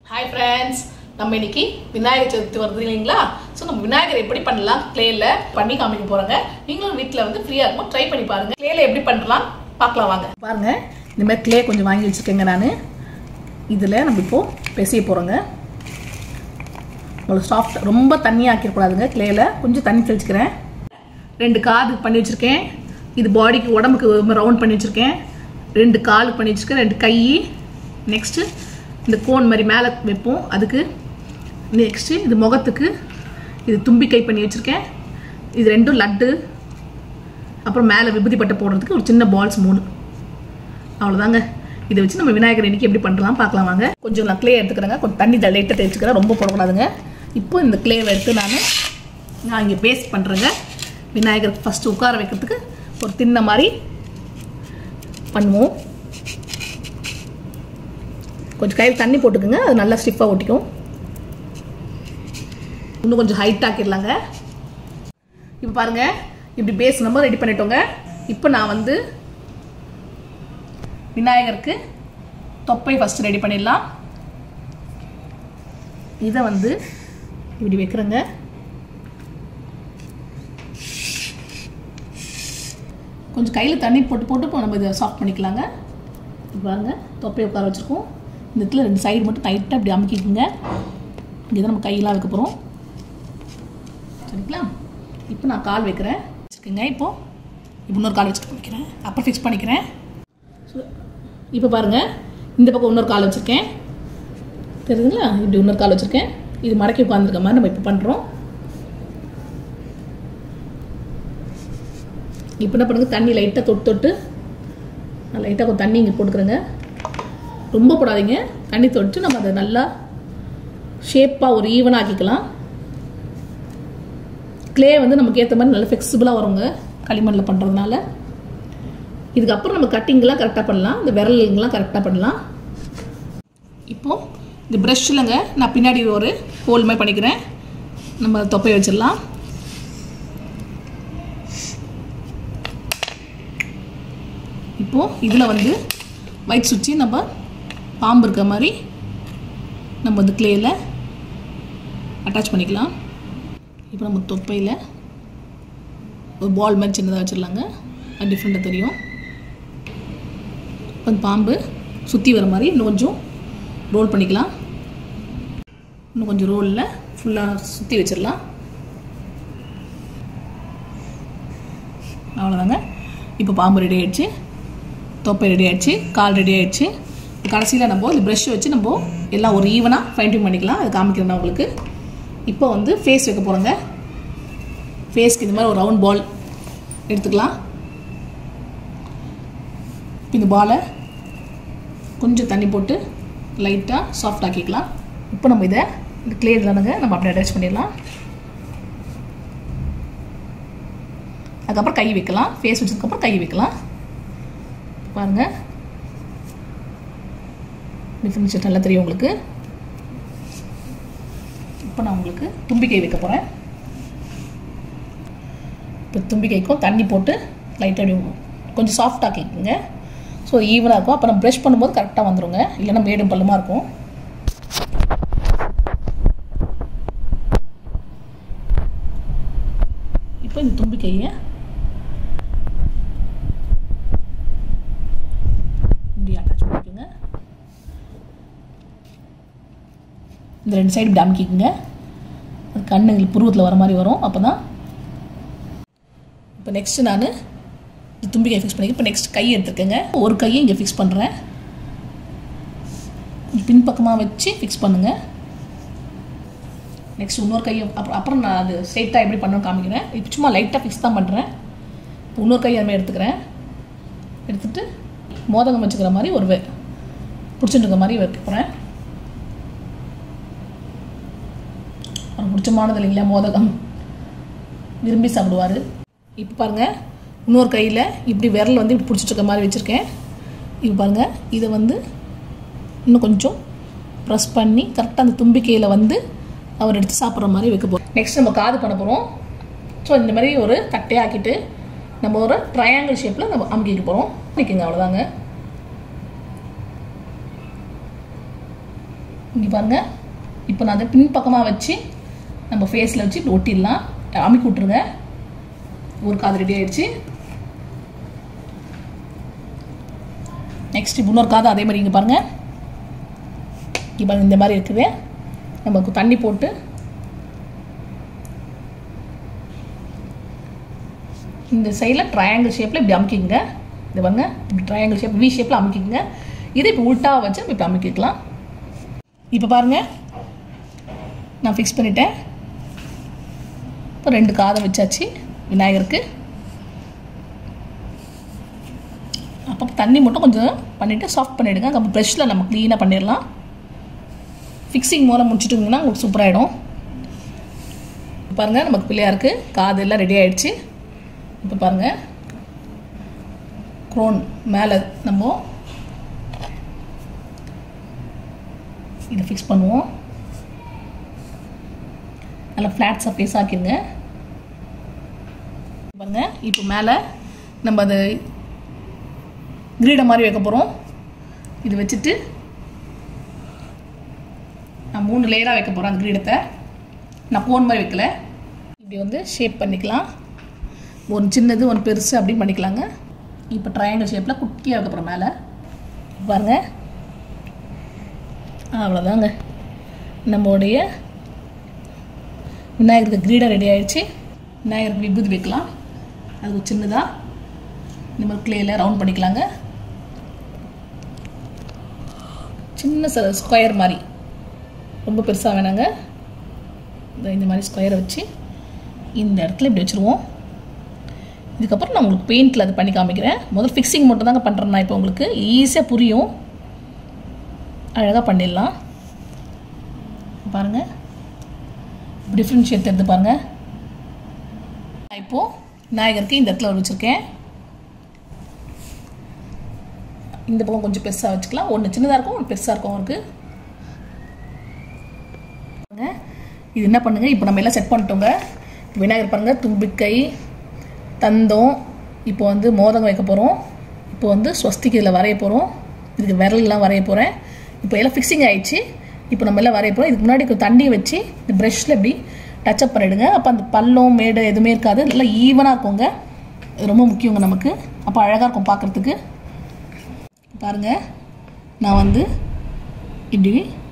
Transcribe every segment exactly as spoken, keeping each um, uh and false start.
Hi friends, நம்ம இன்னைக்கு விநாயகர் சதுர்த்தி வருது இல்லீங்களா? சோ நம்ம விநாயகர் எப்படி பண்ணலாம் க்ளேல பண்ணி காமிக்க போறங்க. நீங்களும் வீட்ல வந்து ஃப்ரீயா இருக்கும் ட்ரை பண்ணி பாருங்க. க்ளேல எப்படி பண்ணலாம் பார்க்கலாம் வாங்க. பாருங்க இந்த மாதிரி க்ளே கொஞ்சம் வாங்கி வச்சிருக்கேங்க நானு. இதுல நம்ம இப்போ பேசிய போறோங்க. உங்களுக்கு சாஃப்ட் ரொம்ப தண்ணி ஆக்கிர கூடாதுங்க க்ளேல. கொஞ்சம் தண்ணி தெளிச்சுக்கிறேன். ரெண்டு காது பண்ணி வச்சிருக்கேன். இது பாடிக்கு உடம்புக்கு ரவுண்ட் பண்ணி வச்சிருக்கேன். ரெண்டு கால் பண்ணி வச்சிருக்கேன். ரெண்டு கை. நெக்ஸ்ட் இந்த கோன் மாதிரி மேலே வைப்போம் அதுக்கு. நெக்ஸ்ட் இது முகத்துக்கு இது தும்பிக்கை பண்ணி வச்சிருக்கேன். இது ரெண்டும் லட்டு. அப்புறம் மேலே விபூதி பட்டை போடுறதுக்கு ஒரு சின்ன பால்ஸ் மூணு. அவ்வளோதாங்க. இதை வச்சு நம்ம விநாயகர் இன்னைக்கு எப்படி பண்ணலாம் பார்க்கலாம் வாங்க. கொஞ்சம் நான் க்ளே எடுத்துக்கிறேங்க. கொஞ்சம் தண்ணி லைட்டாக தேய்ச்சிக்கிறேன். ரொம்ப போடக்கூடாதுங்க. இப்போ இந்த க்ளேவை எடுத்து நான் நான் இங்கே பேஸ்ட் பண்ணுறேங்க. விநாயகருக்கு ஃபஸ்ட்டு உட்கார வைக்கிறதுக்கு ஒரு தின்ன மாதிரி பண்ணுவோம். கொஞ்சம் கையில் தண்ணி போட்டுக்குங்க. அது நல்லா ஸ்டிஃபாக ஒட்டிக்கும். இன்னும் கொஞ்சம் ஹைட் ஆக்கிடலாங்க. இப்போ பாருங்க இப்படி பேஸ் நம்ம ரெடி பண்ணிட்டோங்க. இப்போ நான் வந்து விநாயகருக்கு தொப்பை ஃபஸ்ட்டு ரெடி பண்ணிடலாம். இதை வந்து இப்படி வைக்கிறேங்க. கொஞ்சம் கையில் தண்ணி போட்டு போட்டு இப்போ நம்ம இதை சாஃப்ட் பண்ணிக்கலாங்க. இப்போ பாருங்க தொப்பையை உட்கார வச்சுருக்கோம். இந்த இடத்துல ரெண்டு சைடு மட்டும் டைட்டாக இப்படி அமுக்கிக்குங்க. இங்கே தான் நம்ம கையெல்லாம் வைக்க போகிறோம். சரிங்களா? இப்போ நான் கால் வைக்கிறேன் வச்சுக்கோங்க. இப்போது இப்போ இன்னொரு கால் வச்சுட்டு வைக்கிறேன். அப்புறம் ஃபிக்ஸ் பண்ணிக்கிறேன். ஸோ இப்போ பாருங்கள் இந்த பக்கம் இன்னொரு கால் வச்சுருக்கேன். தெரியுதுங்களா? இப்படி இன்னொரு கால் வச்சுருக்கேன். இது மடக்கி உட்காந்துருக்க மாதிரி நம்ம இப்போ பண்ணுறோம். இப்போ என்ன பண்ணுங்க, தண்ணி லைட்டாக தொட்டு தொட்டு நான் லைட்டாக கொஞ்சம் தண்ணி இங்கே போட்டுக்கிறேங்க. ரொம்ப போடாதீங்க. தண்ணி தொட்டு நம்ம அதை நல்லா ஷேப்பாக ஒரு ஈவனாக ஆக்கிக்கலாம். க்ளே வந்து நமக்கு ஏற்ற மாதிரி நல்லா ஃப்ளெக்சிபிளாக வருங்க களிமண்ணில் பண்ணுறதுனால. இதுக்கப்புறம் நம்ம கட்டிங்கெலாம் கரெக்டாக பண்ணலாம். இந்த விரலுங்கெலாம் கரெக்டாக பண்ணலாம். இப்போது இந்த ப்ரஷ்ஷில்ங்க நான் பின்னாடி ஒரு ஹோல் மாதிரி பண்ணிக்கிறேன். நம்ம தொப்பை வச்சிடலாம். இப்போது இதில் வந்து ஒயிட் சுவிட்சி நம்ம பாம்பு இருக்க மாதிரி நம்ம வந்து க்ளேயில் அட்டாச் பண்ணிக்கலாம். இப்போ நம்ம தொப்பையில் ஒரு பால் மாதிரி சின்னதாக வச்சிடலாங்க. அது டிஃப்ரெண்ட்டாக தெரியும். இப்போ அந்த பாம்பு சுற்றி வர மாதிரி இன்னும் கொஞ்சம் ரோல் பண்ணிக்கலாம். இன்னும் கொஞ்சம் ரோலில் ஃபுல்லாக சுற்றி வச்சிடலாம். அவ்வளோதாங்க. இப்போ பாம்பு ரெடி ஆகிடுச்சு. தொப்பை ரெடி ஆகிடுச்சு. கால் ரெடி ஆகிடுச்சு. கடைசியில் நம்ம இந்த ப்ரஷ்ஷை வச்சு நம்ம எல்லாம் ஒரு ஈவனாக ஃபைன் டியூன் பண்ணிக்கலாம். அது காமிக்கிறேன் நான் உங்களுக்கு. இப்போ வந்து ஃபேஸ் வைக்க போகிறோங்க. ஃபேஸ்க்கு இந்த மாதிரி ஒரு ரவுண்ட் பால் எடுத்துக்கலாம். இந்த பாலை கொஞ்சம் தண்ணி போட்டு லைட்டாக சாஃப்ட் ஆக்கிக்கலாம். இப்போ நம்ம இதை இந்த க்ளே இல்லைனுங்க நம்ம அப்படியே அட்டாச் பண்ணிடலாம். அதுக்கப்புறம் கை வைக்கலாம். ஃபேஸ் வச்சதுக்கப்புறம் கை வைக்கலாம். பாருங்கள் டிஃப்ரென்ஷியேட் நல்லா தெரியும் உங்களுக்கு. இப்போ நான் உங்களுக்கு தும்பிக்கை வைக்க போகிறேன். இப்போ தும்பிக்கைக்கும் தண்ணி போட்டு லைட்டாக கொஞ்சம் சாஃப்டாக கேட்குங்க. ஸோ ஈவனாக இருக்கும். அப்போ நம்ம ப்ரஷ் பண்ணும்போது கரெக்டாக வந்துடுங்க. இல்லைன்னா மேடும் பல்லுமா இருக்கும். இப்போ இந்த தும்பிக்கையை இந்த ரெண்டு சைடு இப்படி அமுக்கிக்குங்க. அது கண்ணுங்களுக்கு புருவத்தில் வர மாதிரி வரும். அப்போ தான் இப்போ நெக்ஸ்ட்டு நான் தும்பிக்கை ஃபிக்ஸ் பண்ணி இப்போ நெக்ஸ்ட் கை எடுத்துருக்கேங்க. ஒரு கையை இங்கே ஃபிக்ஸ் பண்ணுறேன். பின்பக்கமாக வச்சு ஃபிக்ஸ் பண்ணுங்கள். நெக்ஸ்ட் இன்னொரு கையை அப்புறம் அப்புறம் நான் அது ஸ்ட்ரெயிட்டாக எப்படி பண்ணணும் காமிக்கிறேன். இப்போ சும்மா லைட்டாக ஃபிக்ஸ் தான் பண்ணுறேன். இப்போ இன்னொரு கையை அதுமாதிரி எடுத்துக்கிறேன். எடுத்துகிட்டு மோதகம் வச்சுக்கிற மாதிரி ஒரு பிடிச்சிட்டு இருக்க மாதிரி வைக்க போகிறேன். பிடிச்சமானது இல்லைங்களா மோதகம், விரும்பி சாப்பிடுவார். இப்போ பாருங்கள் இன்னொரு கையில் இப்படி விரல் வந்து இப்படி பிடிச்சிட்டு இருக்க மாதிரி வச்சுருக்கேன். இப்போ பாருங்கள் இதை வந்து இன்னும் கொஞ்சம் ப்ரெஸ் பண்ணி கரெக்டாக அந்த தும்பிக்கையில் வந்து அவர் எடுத்து சாப்பிட்ற மாதிரி வைக்க போகிறோம். நெக்ஸ்ட் நம்ம காது பண்ண போகிறோம். ஸோ இந்த மாதிரி ஒரு தட்டையாக ஆக்கிட்டு நம்ம ஒரு ட்ரையாங்கிள் ஷேப்பில் நம்ம அமுக்கிக்க போகிறோம். நிற்குங்க அவ்வளோதாங்க. இங்கே பாருங்கள். இப்போ நான் அதை பின் பக்கமாக வச்சு நம்ம ஃபேஸில் வச்சு இப்படி ஒட்டிடலாம். அமுக்கி விட்ருங்க. ஒரு காது ரெடி ஆகிடுச்சு. நெக்ஸ்ட் இன்னொரு காது அதே மாதிரி இங்கே பாருங்கள். இப்போ இந்த மாதிரி இருக்குது. நமக்கு தண்ணி போட்டு இந்த சைடில் ட்ரையாங்கிள் ஷேப்பில் இப்படி அமுக்கிங்க. இது பாருங்க, இப்படி ட்ரையாங்கிள் ஷேப் வி ஷேப்பில் அமுக்கிங்க. இதை இப்போ உல்ட்டாக வச்சு இப்படி அமுக்கிக்கலாம். இப்போ பாருங்கள், நான் ஃபிக்ஸ் பண்ணிட்டேன். இப்போ ரெண்டு காதை வச்சாச்சு விநாயகருக்கு. அப்போ தண்ணி மட்டும் கொஞ்சம் பண்ணிவிட்டு சாஃப்ட் பண்ணிவிடுங்க. அப்போ ப்ரெஷ்ஷில் நம்ம க்ளீனாக பண்ணிடலாம். ஃபிக்ஸிங் மூலம் முடிச்சுட்டிங்கன்னா உங்களுக்கு சூப்பராகிடும். பாருங்கள், நமக்கு பிள்ளையாருக்கு காது எல்லாம் ரெடி ஆகிடுச்சு. இப்போ பாருங்கள், க்ரோன் மேலே நம்ம இதை ஃபிக்ஸ் பண்ணுவோம். நல்லா ஃப்ளாட் சர்ஃபேஸ் ஆக்கிடுங்க. பாருங்கள், இப்போ மேலே நம்ம அது கிரீடம் மாதிரி வைக்க போகிறோம். இது வச்சுட்டு நான் மூணு லேயராக வைக்க போகிறேன். அந்த கிரீடத்தை நான் கோன் மாதிரி வைக்கல. இப்படி வந்து ஷேப் பண்ணிக்கலாம். ஒன்று சின்னது ஒன்று பெருசு அப்படின்னு பண்ணிக்கலாங்க. இப்போ ட்ரையாங்கிள் ஷேப்பில் குட்டியாக வைக்க போகிறோம் மேலே. பாருங்கள், அவ்வளோதாங்க, நம்மளுடைய விநாயகருக்கு கிரீடம் ரெடி ஆகிடுச்சு. விநாயகருக்கு விபூதி வைக்கலாம். அது சின்னதாக இந்த மாதிரி கிளேயில் ரவுண்ட் பண்ணிக்கலாங்க. சின்ன ஸ்கொயர் மாதிரி, ரொம்ப பெருசாக வேணாங்க. இந்த மாதிரி ஸ்கொயரை வச்சு இந்த இடத்துல இப்படி வச்சுருவோம். இதுக்கப்புறம் நான் உங்களுக்கு பெயிண்டில் அது பண்ணி காமிக்கிறேன். முதல் ஃபிக்ஸிங் மட்டும் தாங்க பண்ணுறேன் நான். இப்போ உங்களுக்கு ஈஸியாக புரியும், அழகாக பண்ணிடலாம். பாருங்கள், டிஃப்ரென்ஷியேட் தெரிந்து பாருங்கள். இப்போது விநாயகருக்கு இந்த இடத்துல வச்சுருக்கேன். இந்த பக்கம் கொஞ்சம் பெருசாக வச்சுக்கலாம். ஒன்று சின்னதாக இருக்கும், ஒன்று பெருசாக இருக்கும் அவருக்கு. இது என்ன பண்ணுங்கள், இப்போ நம்ம எல்லாம் செட் பண்ணிட்டோங்க. விநாயகர் பாருங்கள், தும்பிக்கை, தந்தம், இப்போ வந்து மோதகம் வைக்க போகிறோம். இப்போ வந்து ஸ்வஸ்திக்கு இதில் வரைய போகிறோம். இதுக்கு விரல்லாம் வரைய போகிறேன். இப்போ எல்லாம் ஃபிக்ஸிங் ஆகிடுச்சு. இப்போ நம்ம எல்லாம் வரைய போகிறோம். இதுக்கு முன்னாடி தண்ணி வச்சு இந்த ப்ரெஷ்ஷில் இப்படி டச்சப் பண்ணிவிடுங்க. அப்போ அந்த பள்ளம் மேடு எதுவுமே இருக்காது. நல்லா ஈவனாக இருக்குங்க. இது ரொம்ப முக்கியங்க நமக்கு. அப்போ அழகாக இருக்கும் பார்க்குறதுக்கு. பாருங்கள், நான் வந்து இப்படி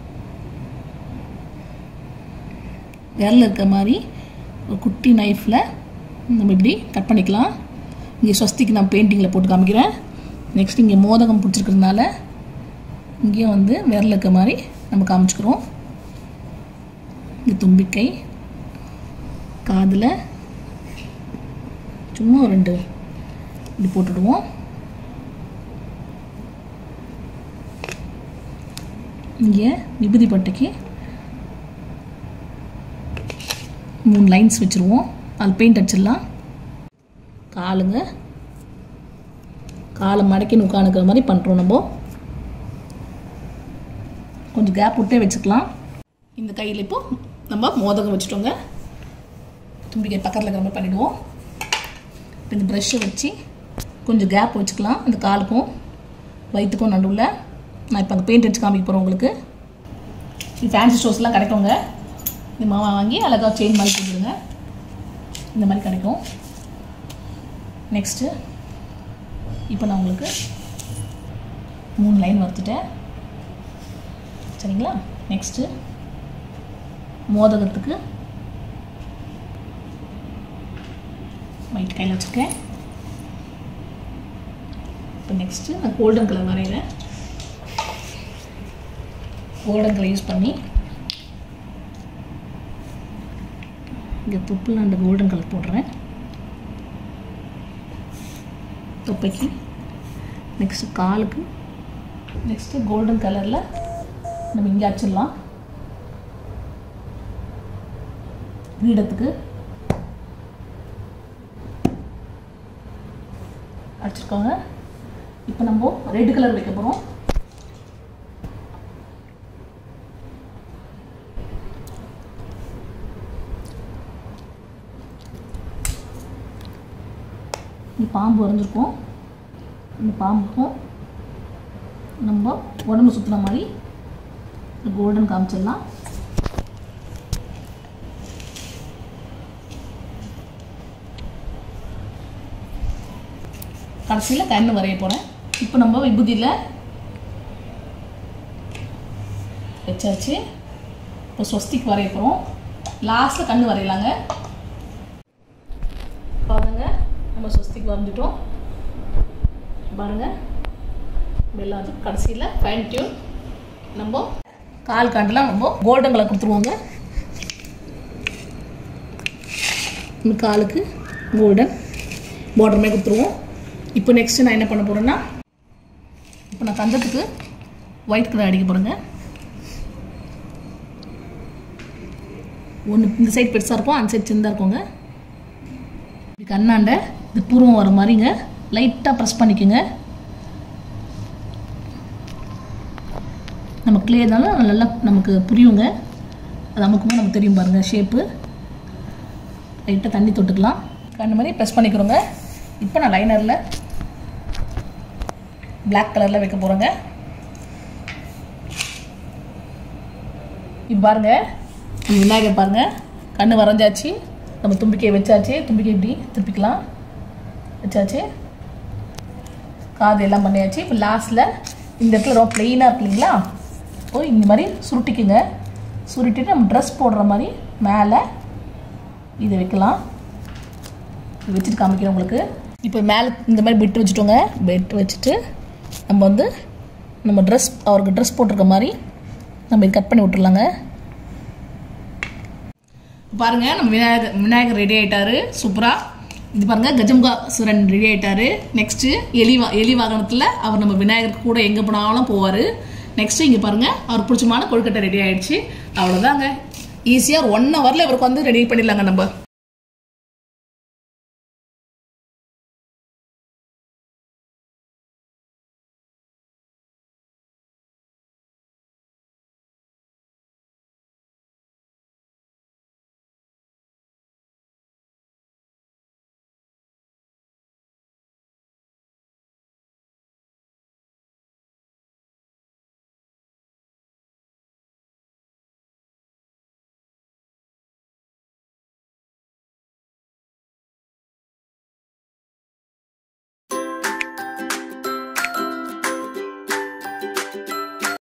விரல் இருக்க மாதிரி ஒரு குட்டி நைஃப்பில் நம்ம இப்படி கட் பண்ணிக்கலாம். இங்கே ஸ்வஸ்திக்கு நான் பெயிண்டிங்கில் போட்டு காமிக்கிறேன். நெக்ஸ்ட் இங்கே மோதகம் பிடிச்சிருக்கிறதுனால இங்கேயும் வந்து விரல் இருக்க மாதிரி நம்ம காமிச்சுக்கிறோம். இங்கே தும்பிக்கை, காதில் சும்மா ஒரு ரெண்டு இப்படி போட்டுடுவோம். இங்கே விபூதி பட்டைக்கு மூணு லைன்ஸ் வச்சுருவோம். அது பெயிண்ட் அடிச்சிடலாம். காலுங்க, காலை மடக்கி உட்காந்துக்கிற மாதிரி பண்ணுறோம். நம்ம கொஞ்சம் கேப் விட்டே வச்சுக்கலாம். இந்த கையில் இப்போ நம்ம மோதகம் வச்சுட்டோங்க. தும்பிக்கை பக்கத்தில் இருக்கிற மாதிரி பண்ணிவிடுவோம். இப்போ இந்த ப்ரெஷ்ஷை வச்சு கொஞ்சம் கேப் வச்சுக்கலாம். அந்த காலுக்கும் வயிற்றுக்கும் நடுவில். நான் இப்போ அங்கே பெயிண்ட் அடிச்சு காமிக்க போகிறேன் உங்களுக்கு. இது ஃபேன்சி ஸ்டோர்ஸ்லாம் கிடைக்குங்க. இந்த மாவை வாங்கி அழகாக செயின் மாதிரி கொடுத்துருங்க. இந்த மாதிரி கிடைக்கும். நெக்ஸ்ட்டு இப்போ நான் உங்களுக்கு மூணு லைன் வறுத்துட்டேன். சரிங்களா? நெக்ஸ்ட்டு மோதகத்துக்கு ஒயிட் கையில் வச்சுருக்கேன். இப்போ நெக்ஸ்ட்டு நான் கோல்டன் கலர் வரைகிறேன். கோல்டன் கலர் யூஸ் பண்ணி இங்கே தொப்பில் அந்த கோல்டன் கலர் போடுறேன் தொப்பைக்கு. நெக்ஸ்ட்டு காலுக்கு நெக்ஸ்ட்டு கோல்டன் கலரில் நம்ம இங்கே அடிச்சிடலாம். கிரீடத்துக்கு அடிச்சிருக்கோங்க. இப்போ நம்ம ரெட் கலர் வைக்க போகிறோம். இந்த பாம்பு வரைஞ்சிருக்கோம். இந்த பாம்புக்கும் நம்ம உடம்பு சுற்றுன மாதிரி கோல்டன் காமிச்சிடலாம். கடைசியில் கண்ணு வரைய போகிறேன். இப்போ நம்ம விபூதியில் வச்சாச்சு. இப்போ ஸ்வஸ்திக் வரைய போகிறோம். லாஸ்ட்டில் கண்ணு வரையலாங்க. பாருங்க, நம்ம ஸ்வஸ்திக் வரைஞ்சிட்டோம். பாருங்க, எல்லாம் கடைசியில் ஃபைன் டியூன் நம்ம கால் காண்டெலாம் நம்ம கோல்டன் கலர் கொடுத்துருவோங்க. இந்த காலுக்கு கோல்டன் பார்டருமே கொடுத்துருவோம். இப்போ நெக்ஸ்ட்டு நான் என்ன பண்ண போகிறேன்னா, இப்போ நான் கந்தத்துக்கு ஒயிட் கலர் அடிக்க போகிறேங்க. ஒன்று இந்த சைட் பெருசாக இருக்கும், அந்த சைட் சின்னதாக இருக்குங்க. இப்படி கண்ணாண்ட இது பூர்வம் வர மாதிரிங்க லைட்டாக ப்ரெஸ் பண்ணிக்கோங்க. நம்ம கிளே இருந்தாலும் நல்லா நமக்கு புரியுங்க. அது நமக்குமே நமக்கு தெரியும் பாருங்கள். ஷேப்பு லைட்டாக தண்ணி தொட்டுக்கலாம். கண்ணு மாதிரி ப்ரெஸ் பண்ணிக்கிறோங்க. இப்போ நான் லைனரில் பிளாக் கலரில் வைக்க போகிறேங்க. இப்போ பாருங்கள், விநாயகர் பாருங்கள், கண்ணு வரைஞ்சாச்சு. நம்ம தும்பிக்கையை வச்சாச்சு. தும்பிக்கை இப்படி திருப்பிக்கலாம், வச்சாச்சு. காது எல்லாம் பண்ணியாச்சு. இப்போ லாஸ்ட்டில் இந்த இடத்துல ரொம்ப ப்ளெயினாக இருக்கு இல்லைங்களா, ஓ இந்த மாதிரி சுருட்டிக்குங்க. சுருட்டிட்டு நம்ம ட்ரெஸ் போடுற மாதிரி மேலே இதை வைக்கலாம். வச்சுட்டு காமிக்கிறேன் உங்களுக்கு. இப்போ மேலே இந்த மாதிரி பெட்டு வச்சுட்டோங்க. பெட்டு வச்சுட்டு நம்ம வந்து நம்ம ட்ரெஸ் அவருக்கு ட்ரெஸ் போட்டிருக்க மாதிரி நம்ம இது கட் பண்ணி விட்டுருலாங்க. பாருங்கள், நம்ம விநாயகர் விநாயகர் ரெடி ஆகிட்டாரு சூப்பராக. இது பாருங்கள், கஜமுகாசுரன் ரெடி ஆகிட்டாரு. நெக்ஸ்ட்டு எலி வா எலி வாகனத்தில் அவர் நம்ம விநாயகருக்கு கூட எங்கே போனாலும் போவார். நெக்ஸ்ட்டு இங்கே பாருங்கள், அவர் பிடிச்சமான கொழுக்கட்டை ரெடி ஆகிடுச்சு. அவ்வளோதாங்க, ஈஸியாக ஒரு ஒன் ஹவரில் இவருக்கு வந்து ரெடி பண்ணிடலாங்க நம்ம.